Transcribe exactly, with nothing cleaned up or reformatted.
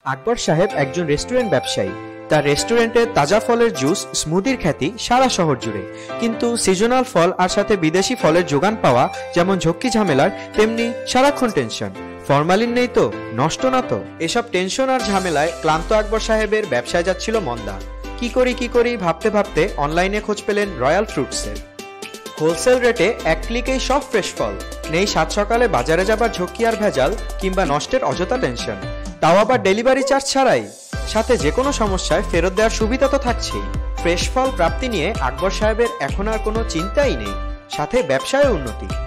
আকবর সাহেব একজন রেস্টুরেন্ট ব্যবসায়ী। তার রেস্টুরেন্টে তাজা ফলের জুস, স্মুদির খ্যাতি সারা শহর জুড়ে। কিন্তু সিজনাল ফল আর সাথে বিদেশি ফলের যোগান পাওয়া যেমন ঝক্কি ঝামেলার, তেমনি সারাক্ষণ টেনশন। ফরমালিন নেই তো, নষ্ট না তো। এসব টেনশন আর ঝামেলায় ক্লান্ত আকবর সাহেবের ব্যবসায় যাচ্ছিল মন্দা। কি করি কি করি ভাবতে ভাবতে অনলাইনে খোঁজ পেলেন রয়্যাল ফ্রুটসের। হোলসেল রেটে এক ক্লিকেই সব ফ্রেশ ফল। নেই সাত সকালে বাজারে যাবার ঝক্কি আর ভেজাল, কিংবা নষ্টের অযথা টেনশন। তাও আবার ডেলিভারি চার্জ ছাড়াই। সাথে যে কোনো সমস্যায় ফেরত দেওয়ার সুবিধা তো থাকছেই। ফ্রেশ ফল প্রাপ্তি নিয়ে আকবর সাহেবের এখন আর কোনো চিন্তাই নেই। সাথে ব্যবসায় উন্নতি।